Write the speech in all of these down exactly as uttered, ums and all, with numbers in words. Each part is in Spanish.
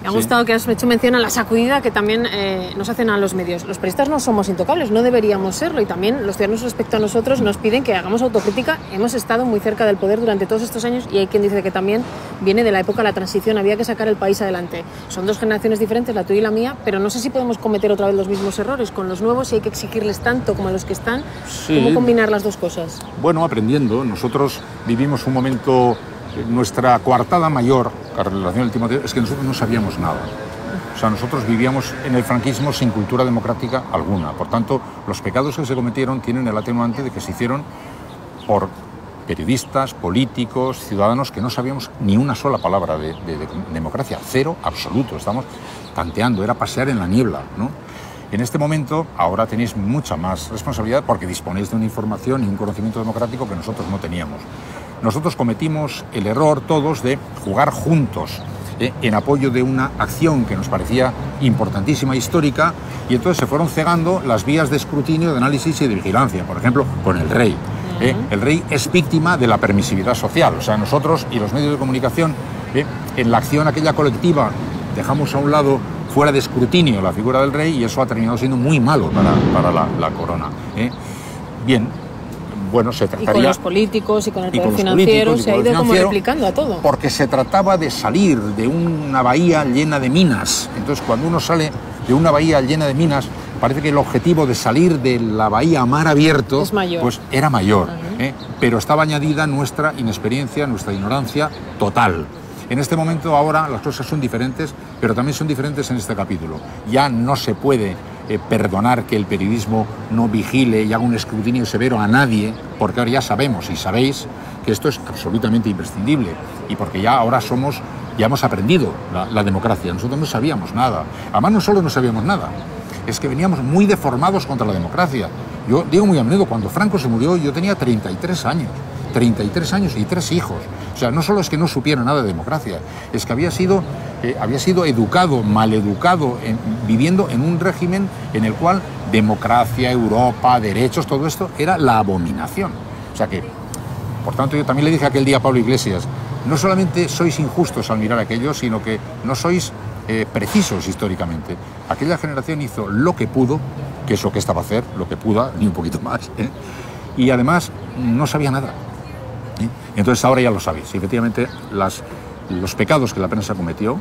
Me ha gustado sí. que has hecho mención a la sacudida que también eh, nos hacen a los medios. Los periodistas no somos intocables, no deberíamos serlo, y también los ciudadanos respecto a nosotros nos piden que hagamos autocrítica. Hemos estado muy cerca del poder durante todos estos años y hay quien dice que también viene de la época de la transición, había que sacar el país adelante. Son dos generaciones diferentes, la tuya y la mía, pero no sé si podemos cometer otra vez los mismos errores con los nuevos, si hay que exigirles tanto como a los que están. Sí. ¿Cómo combinar las dos cosas? Bueno, aprendiendo. Nosotros vivimos un momento, nuestra coartada mayor, la relación del Timoteo, es que nosotros no sabíamos nada. O sea, nosotros vivíamos en el franquismo sin cultura democrática alguna. Por tanto, los pecados que se cometieron tienen el atenuante de que se hicieron por periodistas, políticos, ciudadanos que no sabíamos ni una sola palabra de, de, de democracia. Cero absoluto. Estamos tanteando, era pasear en la niebla, ¿no? En este momento, ahora tenéis mucha más responsabilidad porque disponéis de una información y un conocimiento democrático que nosotros no teníamos. Nosotros cometimos el error todos de jugar juntos eh, en apoyo de una acción que nos parecía importantísima, histórica, y entonces se fueron cegando las vías de escrutinio, de análisis y de vigilancia, por ejemplo, con el rey. Eh, el rey es víctima de la permisividad social, o sea, nosotros y los medios de comunicación, eh, en la acción aquella colectiva, dejamos a un lado, fuera de escrutinio, la figura del rey, y eso ha terminado siendo muy malo para, para la, la corona. ¿eh? Bien, bueno, se trataría... Y con los políticos y con el poder financiero se ha ido como replicando a todo. Porque se trataba de salir de una bahía llena de minas. Entonces, cuando uno sale de una bahía llena de minas, parece que el objetivo de salir de la bahía a mar abierto es mayor. Pues era mayor. Uh-huh. ¿eh? Pero estaba añadida nuestra inexperiencia, nuestra ignorancia total. En este momento, ahora, las cosas son diferentes, pero también son diferentes en este capítulo. Ya no se puede eh, perdonar que el periodismo no vigile y haga un escrutinio severo a nadie, porque ahora ya sabemos y sabéis que esto es absolutamente imprescindible, y porque ya ahora somos, ya hemos aprendido la, la democracia. Nosotros no sabíamos nada. Además, no solo no sabíamos nada, es que veníamos muy deformados contra la democracia. Yo digo muy a menudo, cuando Franco se murió, yo tenía treinta y tres años. treinta y tres años y tres hijos. O sea, no solo es que no supiera nada de democracia, es que había sido, eh, había sido educado, maleducado, en, viviendo en un régimen en el cual democracia, Europa, derechos, todo esto era la abominación. O sea que, por tanto, yo también le dije aquel día a Pablo Iglesias, no solamente sois injustos al mirar aquello, sino que no sois eh, precisos históricamente. Aquella generación hizo lo que pudo, que es lo que estaba a hacer, lo que pudo, ni un poquito más, ¿eh? Y además no sabía nada. ¿eh? Entonces ahora ya lo sabéis. Efectivamente, las, los pecados que la prensa cometió,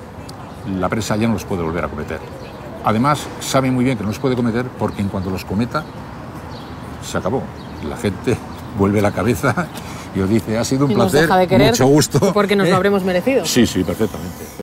la prensa ya no los puede volver a cometer. Además, sabe muy bien que no los puede cometer porque en cuanto los cometa, se acabó. La gente vuelve la cabeza y os dice, ha sido un y placer, nos deja de querer, mucho gusto. Porque nos ¿eh? lo habremos merecido. Sí, sí, perfectamente.